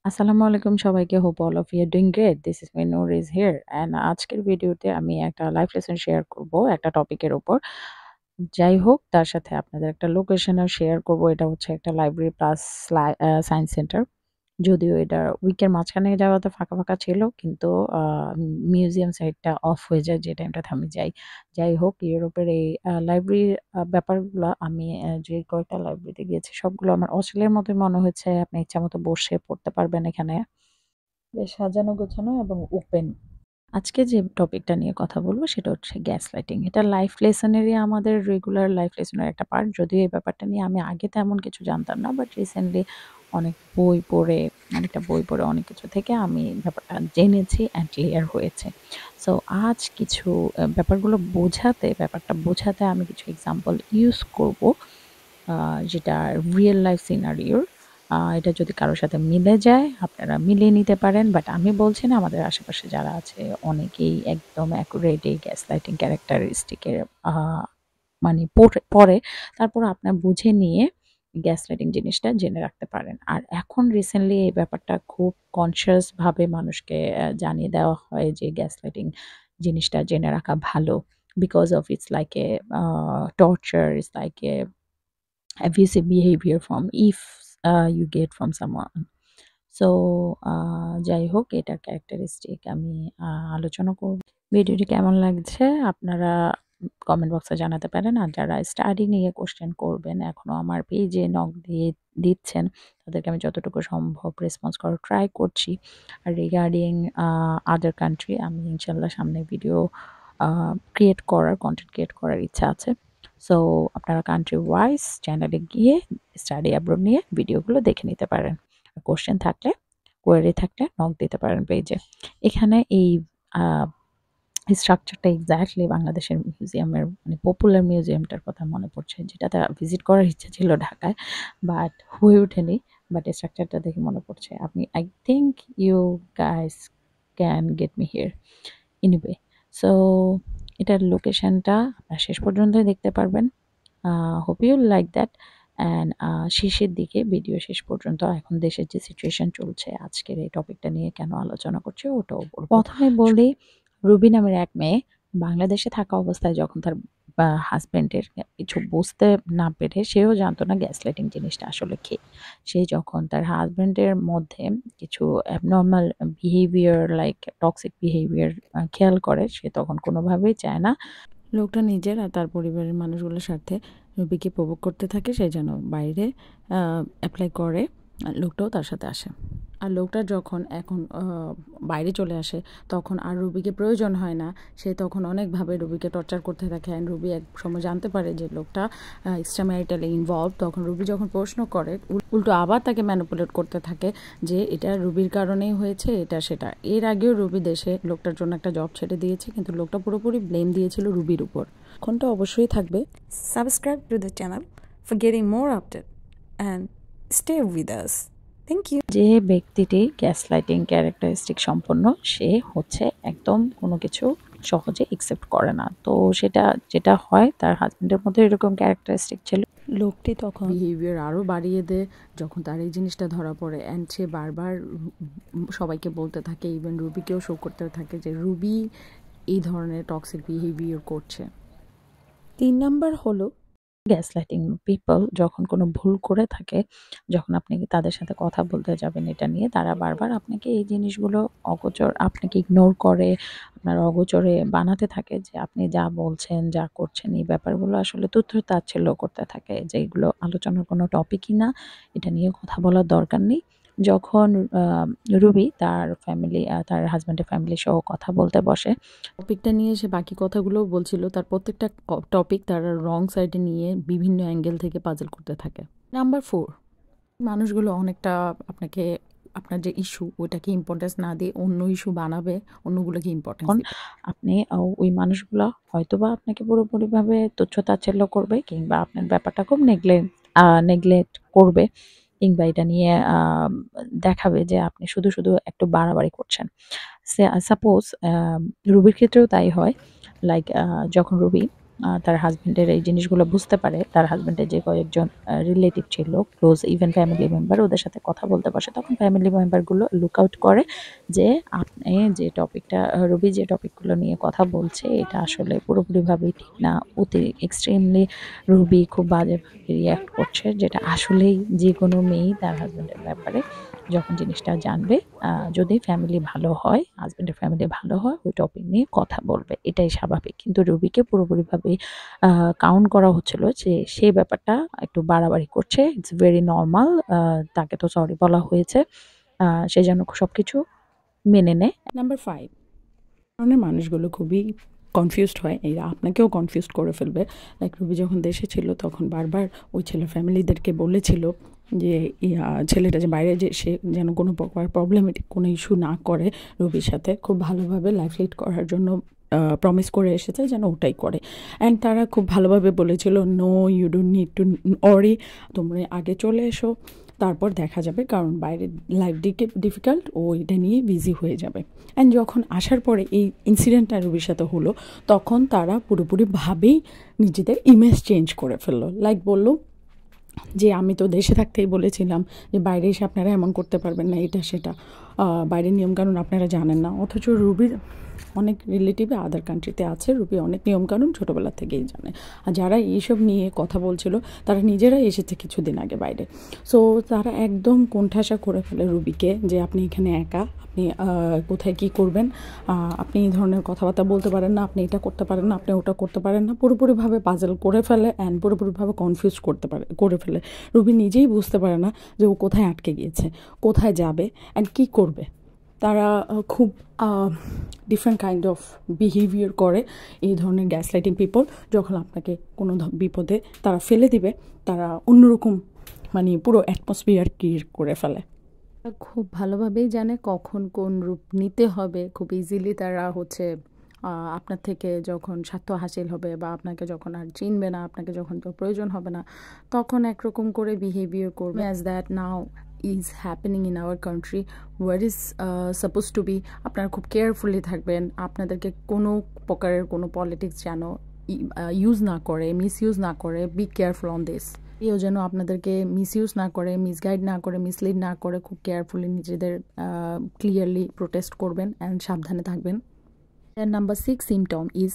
আসসালামু আলাইকুম সবাইকে। Hope all of you are doing great. This is my Noor is here and আজকের ভিডিওতে আমি একটা লাইফ লেসন শেয়ার করব একটা টপিকের উপর। যাই হোক তার সাথে আপনাদের একটা লোকেশনও শেয়ার করব। এটা হচ্ছে একটা লাইব্রেরি প্লাস সায়েন্স সেন্টার। যদিও এটা উইকের মাঝখানে যাওয়াতে ফাঁকা, ফাঁকা ছিল কিন্তু আ মিউজিয়াম সাইডটা অফ হয়ে যায় যে টাইমটাতে আমি যাই। যাই হোক ইউরোপের এই লাইব্রেরির ব্যাপারগুলা আমি যে কয়েকটা লাইব্রেরিতে গিয়েছি সবগুলো আমার অস্ট্রেলিয়ার মতোই মনে হয়েছে। আপনি ইচ্ছামতো বসে পড়তে পারবেন এখানে। বেশ সাজানো গোছানো এবং ওপেন। আজকে যে টপিকটা নিয়ে কথা বলব সেটা হচ্ছে গ্যাসলাইটিং। এটা লাইফ লেসনেরই আমাদের রেগুলার লাইফ লেসনের একটা পার্ট। যদিও এই ব্যাপারটা নিয়ে আমি আগে তেমন কিছু জানতাম না। বাট রিসেন্টলি অনেক বই পড়ে, অনেকটা বই পড়ে অনেক কিছু থেকে আমি ব্যাপারটা জেনেছি অ্যান্ড ক্লিয়ার হয়েছে। সো আজ কিছু ব্যাপারটা বোঝাতে আমি কিছু এক্সাম্পল ইউজ করব। যেটা রিয়েল লাইফ সিনারিওর। এটা যদি কারো সাথে মিলে যায় আপনারা মিলিয়ে নিতে পারেন। বাট আমি বলছি না, আমাদের আশেপাশে যারা আছে অনেকেই একদম অ্যাকুরেট এই গ্যাসলাইটিং ক্যারেক্টারিস্টিক এর আ মানে পড়ে। তারপর আপনার বুঝে নিয়ে গ্যাসলাইটিং জিনিসটা জেনে রাখতে পারেন। আর এখন রিসেন্টলি এই ব্যাপারটা খুব কনসিয়াস ভাবে মানুষকে জানিয়ে দেওয়া হয় যে গ্যাসলাইটিং জিনিসটা জেনে রাখা ভালো। Because of it's like a torture, it's like a abusive behavior from if you get from someone. So যাই হোক এটার ক্যারেক্টারিস্টিক আমি আলোচনা করব। ভিডিওটি কেমন লাগছে আপনারা কমেন্ট বক্সে জানাতে পারেন। আর যারা স্টাডি নিয়ে কোশ্চেন করবেন এখনো আমার পেজে নক দিয়ে দিচ্ছেন, তাদেরকে আমি যতটুকু সম্ভব রেসপন্স করার ট্রাই করছি। আর রিগার্ডিং আদার কান্ট্রি আমি ইনশাল্লাহ সামনে ভিডিও কন্টেন্ট ক্রিয়েট করার ইচ্ছা আছে। সো আপনারা কান্ট্রি ওয়াইজ চ্যানেলে গিয়ে স্টাডি অ্যাব্রড নিয়ে ভিডিওগুলো দেখে নিতে পারেন। কোশ্চেন থাকলে, কোয়েরি থাকলে নক দিতে পারেন পেজে। এখানে এই আ স্ট্রাকচারটা এক্সাক্টলি বাংলাদেশের মিউজিয়ামের মানে পপুলার মিউজিয়ামটার কথা মনে পড়ছে, যেটাতে ভিজিট করার ইচ্ছা ছিল ঢাকায়, বাট হয়ে ওঠেনি। বাট স্ট্রাকচারটা দেখে মনে পড়ছে। আপনি I think you guys can get me here. Anyway, so এটার লোকেশনটা আপনারা শেষ পর্যন্তই দেখতে পারবেন। Hope you like that and শেষের দিকে ভিডিও শেষ পর্যন্ত এখন দেশের যে সিচুয়েশন চলছে আজকের এই টপিকটা নিয়ে কেন আলোচনা করছি ওটাও বলব। প্রথমে বলি, রুবি নামের এক মেয়ে বাংলাদেশে থাকা অবস্থায় যখন তার হাজবেন্ডের কিছু বুঝতে না পেরে, সেও জানতো না গ্যাসলাইটিং জিনিসটা আসলে কি। সে যখন তার হাজবেন্ডের মধ্যে কিছু abnormal behaviour like toxic behaviour খেয়াল করে, সে তখন কোনোভাবেই চায় না লোকটা নিজের আর তার পরিবারের মানুষগুলোর স্বার্থে রুবিকে প্রভোগ করতে থাকে সে যেন বাইরে অ্যাপ্লাই করে। লোকটাও তার সাথে আসে। আর লোকটা যখন এখন বাইরে চলে আসে তখন আর রুবিকে প্রয়োজন হয় না। সে তখন অনেকভাবে রুবিকে টর্চার করতে থাকে অ্যান্ড রুবি এক সময় জানতে পারে যে লোকটা এক্সট্রা ম্যারিটালে ইনভলভ। তখন রুবি যখন প্রশ্ন করে, উল্টো আবার তাকে ম্যানিপুলেট করতে থাকে যে এটা রুবির কারণেই হয়েছে, এটা সেটা। এর আগেও রুবি দেশে লোকটার জন্য একটা জব ছেড়ে দিয়েছে, কিন্তু লোকটা পুরোপুরি ব্লেম দিয়েছিল রুবির উপর। এখনটা অবশ্যই থাকবে। Subscribe to the channel for getting more updates and stay with us. Thank you. যে ব্যক্তিটি গ্যাসলাইটিং ক্যারেক্টারিস্টিক সম্পন্ন সে হচ্ছে একদম কোনো কিছু সহজে একসেপ্ট করে না। তো সেটা যেটা হয় তার হাজবেন্ডের মধ্যে এরকম ক্যারেক্টারিস্টিক ছিল। লোকটি তখন বিহেভিয়ার আরও বাড়িয়ে দেয় যখন তার এই জিনিসটা ধরা পড়ে অ্যান্ড সে বারবার সবাইকে বলতে থাকে, ইভেন রুবিকেও শো করতে থাকে যে রুবি এই ধরনের টক্সিক বিহেভিয়ার করছে। 3 নাম্বার হলো গ্যাসলাইটিং পিপল যখন কোনো ভুল করে থাকে, যখন আপনি তাদের সাথে কথা বলতে যাবেন এটা নিয়ে, তারা বারবার আপনাকে এই জিনিসগুলো আপনাকে ইগনোর করে, আপনার অগোচরে বানাতে থাকে যে আপনি যা বলছেন, যা করছেন এই ব্যাপারগুলো আসলে তুচ্ছ-তাচ্ছিল্য করতে থাকে যে এগুলো আলোচনার কোনো টপিকই না, এটা নিয়ে কথা বলার দরকার নেই। যখন রুবি তার হাসব্যান্ডের ফ্যামিলি সহ কথা বলতে বসে, টপিকটা নিয়ে সে বাকি কথাগুলোও বলছিল, তার প্রত্যেকটা টপিক তারা রং সাইডে নিয়ে বিভিন্ন অ্যাঙ্গেল থেকে পাজল করতে থাকে। নাম্বার 4, মানুষগুলো অনেকটা আপনার যে ইস্যু ওইটাকে ইম্পর্টেন্স না দিয়ে অন্য ইস্যু বানাবে, অন্যগুলোকে ইম্পর্টেন্স দিবে। আপনি ওই মানুষগুলো হয়তোবা আপনাকে পুরোপুরিভাবে তুচ্ছ-তাচ্ছিল্য করবে কিংবা আপনার ব্যাপারটা খুব নেগলেক্ট করবে, কিংবা এটা নিয়ে দেখাবে যে আপনি শুধু, শুধু একটু বাড়াবাড়ি করছেন। সাপোজ রুবির ক্ষেত্রেও তাই হয়। লাইক যখন রুবি তার হাসব্যান্ডের এই জিনিসগুলো বুঝতে পারে, তার হাসব্যান্ডের যে কয়েকজন রিলেটিভ ছিল, ক্লোজ ইভেন ফ্যামিলি মেম্বার, ওদের সাথে কথা বলতে বসে, তখন ফ্যামিলি মেম্বারগুলো লুক আউট করে যে আপনি যে টপিকটা রুবি যে টপিকগুলো নিয়ে কথা বলছে এটা আসলে পুরোপুরিভাবেই ঠিক না, অতি এক্সট্রিমলি রুবি খুব বাজেভাবে রিয়্যাক্ট করছে, যেটা আসলেই যে কোনো মেয়েই তার হাসব্যান্ডের ব্যাপারে যখন জিনিসটা জানবে, যদি ফ্যামিলি ভালো হয়, হাসব্যান্ডের ফ্যামিলি ভালো হয়, ওই টপিক নিয়ে কথা বলবে, এটাই স্বাভাবিক। কিন্তু রুবিকে পুরোপুরিভাবে কাউন্ট করা হচ্ছিল যে সে ব্যাপারটা একটু বাড়াবাড়ি করছে, ইটস ভেরি নর্মাল, তাকে তো সরি বলা হয়েছে, সে যেন সবকিছু মেনে নেয়। নাম্বার 5, ধরনের মানুষগুলো খুবই কনফিউজড হয়, এরা আপনাকেও কনফিউজড করে ফেলবে। লাইক রুবি যখন দেশে ছিল তখন বারবার ওই ছেলের ফ্যামিলিদেরকে বলেছিল যে ছেলেটা যে বাইরে যে সে যেন কোনো প্রকার প্রবলেমেটিক কোনো ইস্যু না করে, রুবির সাথে খুব ভালোভাবে লাইফ লিড করার জন্য প্রমিস করে এসেছে যেন ওটাই করে। অ্যান্ড তারা খুব ভালোভাবে বলেছিল, no you don't need to worry, তোমরা আগে চলে এসো, তারপর দেখা যাবে, কারণ বাইরের লাইফ ডিফিকাল্ট, ও এটা নিয়ে বিজি হয়ে যাবে। অ্যান্ড যখন আসার পরে এই ইনসিডেন্টটা রুবির সাথে হলো, তখন তারা পুরোপুরিভাবেই নিজেদের ইমেজ চেঞ্জ করে ফেললো। লাইক বললো যে আমি তো দেশে থাকতেই বলেছিলাম যে বাইরে এসে আপনারা এমন করতে পারবেন না, এটা সেটা, বাইরের নিয়মকানুন আপনারা জানেন না। অথচ রুবির অনেক রিলেটিভ আদার কান্ট্রিতে আছে, রুবি অনেক নিয়মকানুন ছোটোবেলা থেকেই জানে। আর যারা এইসব নিয়ে কথা বলছিল তারা নিজেরাই এসেছে কিছুদিন আগে বাইরে। সো তারা একদম কোণঠাসা করে ফেলে রুবিকে যে আপনি এখানে একা, আপনি কোথায় কী করবেন, আপনি এই ধরনের কথাবার্তা বলতে পারেন না, আপনি এটা করতে পারেন না, আপনি ওটা করতে পারেন না, পুরোপুরিভাবে পাজল করে ফেলে অ্যান্ড পুরোপুরিভাবে কনফিউজ করে ফেলে। রুবি নিজেই বুঝতে পারে না যে ও কোথায় আটকে গিয়েছে, কোথায় যাবে অ্যান্ড কী করবে। তারা খুব ডিফারেন্ট কাইন্ড অফ বিহেভিয়ার করে এই ধরনের গ্যাসলাইটিং পিপল। যখন আপনাকে কোনো বিপদে তারা ফেলে দিবে, তারা অন্যরকম মানে পুরো অ্যাটমসফিয়ার ক্রিয়েট করে ফেলে। খুব ভালোভাবেই জানে কখন কোন রূপ নিতে হবে, খুব ইজিলি তারা হচ্ছে আপনার থেকে যখন স্বার্থ হাসিল হবে বা আপনাকে যখন আর চিনবে না, আপনাকে যখন তো প্রয়োজন হবে না, তখন একরকম করে বিহেভিয়ার করবে। As that now is happening in our country war is suppose to be. আপনারা খুব কেয়ারফুলি থাকবেন, আপনাদেরকে কোনো প্রকারের কোনো পলিটিক্স যেন ইউজ না করে, মিসইউজ না করে, বি কেয়ারফুল অন দিস। এও যেন আপনাদেরকে মিসইউজ না করে, মিসগাইড না করে, মিসলিড না করে, খুব কেয়ারফুলি নিজেদের ক্লিয়ারলি প্রোটেস্ট করবেন অ্যান্ড সাবধানে থাকবেন। নাম্বার 6 সিমটম ইজ,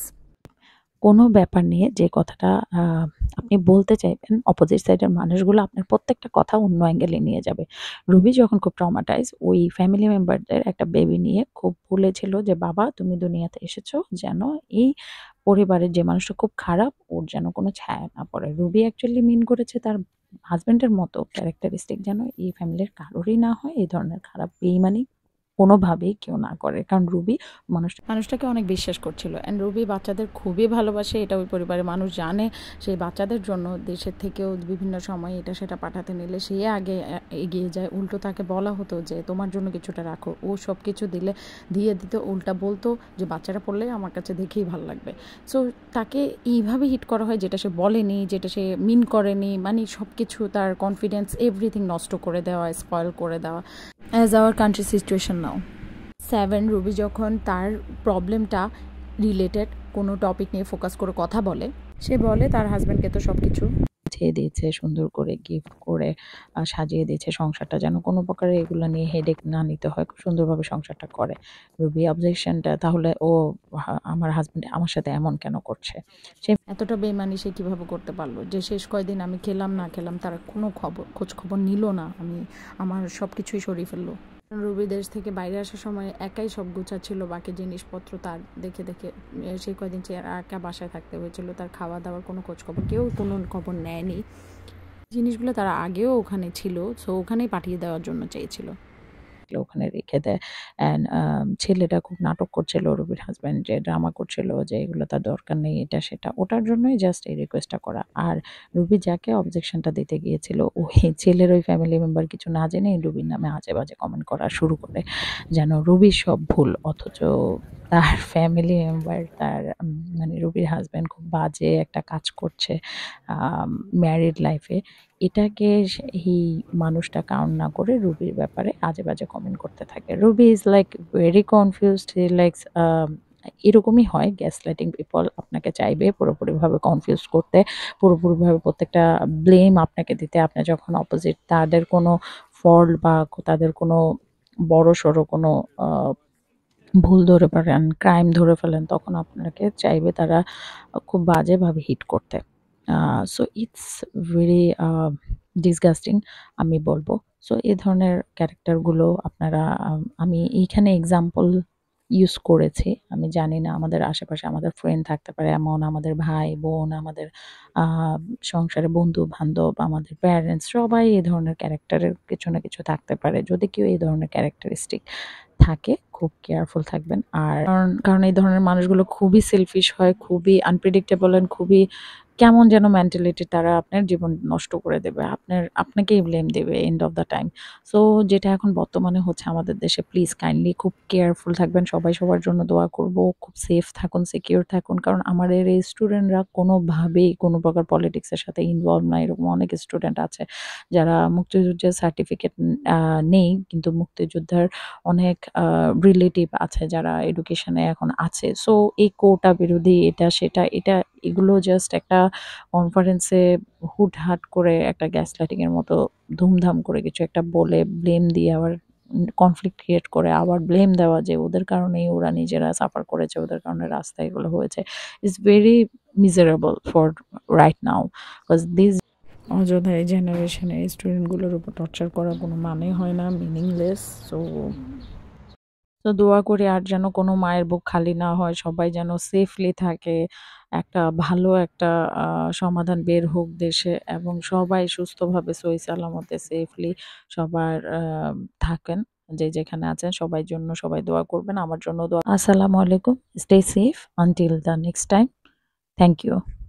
কোনো ব্যাপার নিয়ে যে কথাটা আপনি বলতে চাইবেন, অপোজিট সাইডের মানুষগুলো আপনার প্রত্যেকটা কথা অন্য অ্যাঙ্গেলে নিয়ে যাবে। রুবি যখন খুব ট্রমাটাইজ, ওই ফ্যামিলি মেম্বারদের একটা বেবি নিয়ে খুব বলেছিল যে বাবা তুমি দুনিয়াতে এসেছো যেন এই পরিবারের যে মানুষটা খুব খারাপ ওর যেন কোনো ছায়া না পড়ে। রুবি অ্যাকচুয়ালি মিন করেছে তার হাজবেন্ডের মতো ক্যারেক্টারিস্টিক যেন এই ফ্যামিলির কারোরই না হয়, এই ধরনের খারাপ বেইমানি কোনোভাবেই কেউ না করে, কারণ রুবি মানুষটাকে অনেক বিশ্বাস করছিল অ্যান্ড রুবি বাচ্চাদের খুবই ভালোবাসে, এটা ওই পরিবারের মানুষ জানে। সেই বাচ্চাদের জন্য দেশের থেকেও বিভিন্ন সময় এটা সেটা পাঠাতে নিলে সে আগে এগিয়ে যায়। উল্টো তাকে বলা হতো যে তোমার জন্য কিছুটা রাখো, ও সব কিছু দিয়ে দিত, উল্টা বলতো যে বাচ্চারা পড়লে আমার কাছে দেখেই ভালো লাগবে। সো তাকে এইভাবে হিট করা হয়, যেটা সে বলেনি, যেটা সে মিন করেনি, মানে সব কিছু তার কনফিডেন্স এভরিথিং নষ্ট করে দেওয়া, স্পয়েল করে দেওয়া, as our country situation now. 7 Ruby যখন তার প্রবলেমটা রিলেটেড কোনো টপিক নিয়ে ফোকাস করে কথা বলে, সে বলে তার হাজব্যান্ডকে তো সব কিছু বুঝিয়ে দিয়েছে, সুন্দর করে গিফট করে সাজিয়ে দিয়েছে, সংসারটা যেন কোনো প্রকারে এগুলো নিয়ে হেডেক না নিতে হয়, খুব সুন্দরভাবে সংসারটা করে। রুবি অবজেকশনটা, তাহলে ও আমার হাজব্যান্ড আমার সাথে এমন কেন করছে, সে এতটা বেইমানি সে কীভাবে করতে পারলো যে শেষ কয়দিন আমি খেলাম না খেলাম তারা কোনো খোঁজ খবর নিল না, আমার সব কিছুই সরিয়ে ফেললো। রুবি দেশ থেকে বাইরে আসার সময় একাই সব গুছাচ্ছিল, বাকি জিনিসপত্র তার দেখে দেখে সেই কয়দিন সে একা বাসায় থাকতে হয়েছিল, তার খাওয়া দাওয়ার কোনো খোঁজখবর কেউ কোনো খবর নেয়নি। জিনিসগুলো তারা আগেও ওখানে ছিল, সো ওখানেই পাঠিয়ে দেওয়ার জন্য চেয়েছিল, ওখানে রেখে দেয়। অ্যান্ড ছেলেটা খুব নাটক করছিল, রুবির হাজব্যান্ড যে ড্রামা করছিল যে এগুলো তার দরকার নেই, এটা সেটা, ওটার জন্যই জাস্ট এই রিকোয়েস্টটা করা। আর রুবি যাকে অবজেকশনটা দিতে গিয়েছিল ওই ছেলের ওই ফ্যামিলি মেম্বার কিছু না জেনে রুবির নামে আজে বাজে কমেন্ট করা শুরু করে, যেন রুবির সব ভুল, অথচ তার ফ্যামিলি মেম্বার, তার মানে রুবির হাজব্যান্ড খুব বাজে একটা কাজ করছে ম্যারিড লাইফে, এটাকে এই মানুষটা কাউন্ট না করে রুবির ব্যাপারে আজে বাজে কমেন্ট করতে থাকে। Ruby is like very confused, he likes এরকমই হয় গ্যাসলাইটিং পিপল আপনাকে চাইবে পুরোপুরিভাবে কনফিউজ করতে, পুরোপুরিভাবে প্রত্যেকটা ব্লেম আপনাকে দিতে। আপনি যখন অপোজিট তাদের কোনো ফল্ট বা তাদের কোনো বড়সড় কোনো আ ভুল ধরে ফেলেন, ক্রাইম ধরে ফেলেন, তখন আপনাকে চাইবে তারা খুব বাজেভাবে হিট করতে। সো ইটস ভেরি ডিসগাস্টিং আমি বলব। সো এ ধরনের ক্যারেক্টারগুলো আপনারা আমি এইখানে এক্সাম্পল ইউজ করেছি। আমি জানি না আমাদের আশেপাশে আমাদের ফ্রেন্ড থাকতে পারে এমন, আমাদের ভাই-বোন, আমাদের আ সংসারে বন্ধু-বান্ধব, আমাদের প্যারেন্টস সবাই এ ধরনের ক্যারেক্টারের কিছু না কিছু থাকতে পারে। যদি কেউ এই ধরনের ক্যারেক্টারিস্টিক থাকে খুব কেয়ারফুল থাকবেন। আর কারণ এই ধরনের মানুষগুলো খুবই সেলফিশ হয়, খুবই আনপ্রেডিক্টেবল অ্যান্ড খুবই কেমন যেন মেন্টালিটি, তারা আপনার জীবন নষ্ট করে দেবে। আপনাকেই ব্লেম দেবে end of the time. So যেটা এখন বর্তমানে হচ্ছে আমাদের দেশে, প্লিজ কাইন্ডলি খুব কেয়ারফুল থাকবেন। সবাই সবার জন্য দোয়া করব। খুব সেফ থাকুন, সিকিউর থাকুন। কারণ আমাদের এই স্টুডেন্টরা কোনোভাবেই কোনো প্রকার পলিটিক্স এর সাথে ইনভলভ না। এরকম অনেক স্টুডেন্ট আছে যারা মুক্তিযুদ্ধের সার্টিফিকেট নেই কিন্তু মুক্তিযোদ্ধার অনেক রিলেটিভ আছে যারা এডুকেশনে এখন আছে। সো এই কোটা বিরোধী এটা সেটা এটা এগুলো জাস্ট একটা কনফারেন্সে হুটহাট করে একটা গ্যাসলাইটিং এর মতো ধুমধাম করে কিছু একটা বলে ব্লেম দিয়ে আবার কনফ্লিক্ট ক্রিয়েট করে আবার ব্লেম দেওয়া যে ওদের কারণেই ওরা নিজেরা সাফার করেছে, ওদের কারণে রাস্তায় এগুলো হয়েছে। It's very miserable for right now because this অযথা এই জেনারেশনে এই স্টুডেন্টগুলোর উপর টর্চার করার কোনো মানে হয় না, মিনিংলেস। সো দোয়া করি আর যেন কোনো মায়ের বুক খালি না হয়। সবাই যেন সেফলি থাকে। একটা ভালো একটা আ সমাধান বের হোক দেশে এবং সবাই সুস্থভাবে সহি সালামতে সেফলি সবার থাকেন। যে যেখানে আছেন সবার জন্য সবাই দোয়া করবেন। আমার জন্য দোয়া আসসালামু আলাইকুম। Stay safe until the next time. Thank you.